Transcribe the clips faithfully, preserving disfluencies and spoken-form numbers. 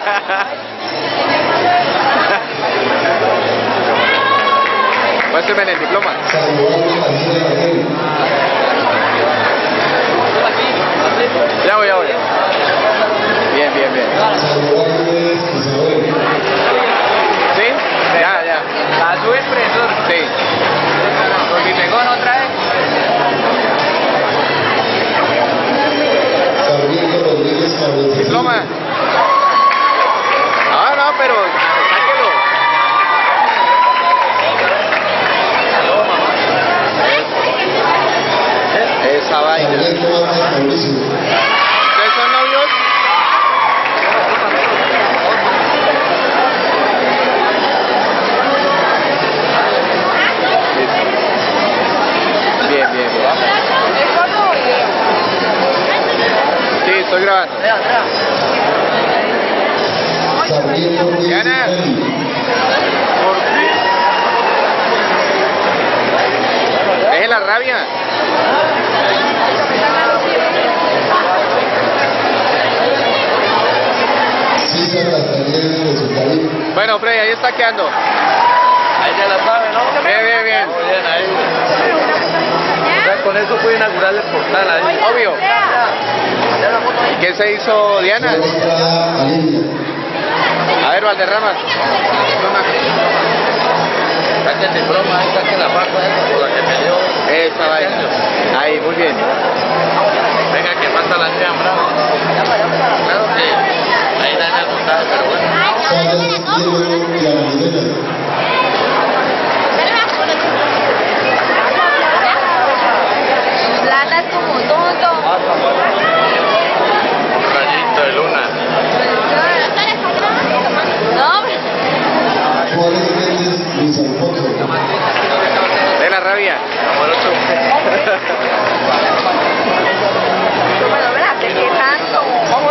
Muéstrame en el diploma. Ya voy, ya voy. Bien, bien, bien. ¿Sí? Ya, ya. ¿La sube, profesor? Sí. ¿Por mi pegón otra vez? Diploma. Ah, no, pero sáquelo. Esa vaina. ¿Ustedes son novios? Bien, bien, bien. Sí, estoy grabando. Diana. Por fin. Deje la rabia. Bueno, Freddy, ahí está quedando. Ahí ya la sabe, ¿no? Bien, bien, bien. Muy bien, ahí. Ya con eso puede inaugurar el portal ahí. Obvio. ¿Y qué se hizo Diana? A ver, Valderrama. Saquen de broma, ahí saquen la barba esa por la que me dio. Esa vaina. Ahí, muy bien. Venga, que falta la niña brava. Claro que ahí nadie ha contado, pero bueno. Plata es como tonto. Rayito de luna. No, De la rabia. bueno, verás, ¿qué tanto?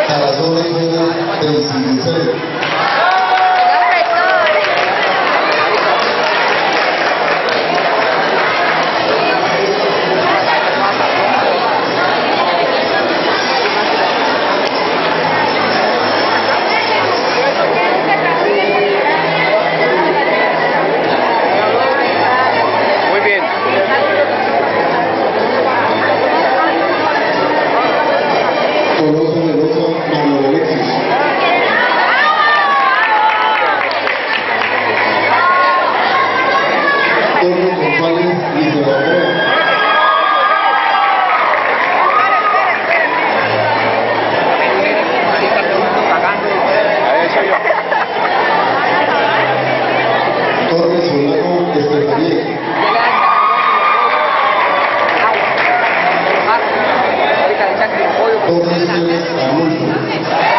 Muy bien. A ver, soy yo. Torres Arnulfo.